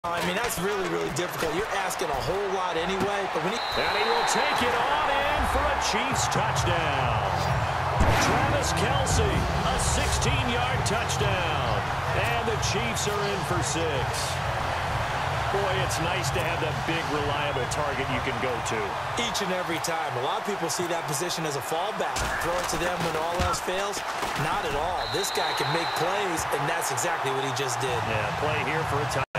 I mean, that's really, really difficult. You're asking a whole lot anyway. But when and he will take it on in for a Chiefs touchdown. Travis Kelce, a 16-yard touchdown. And the Chiefs are in for 6. Boy, it's nice to have that big, reliable target you can go to. Each and every time. A lot of people see that position as a fallback. Throw it to them when all else fails. Not at all. This guy can make plays, and that's exactly what he just did. Yeah, play here for a touchdown.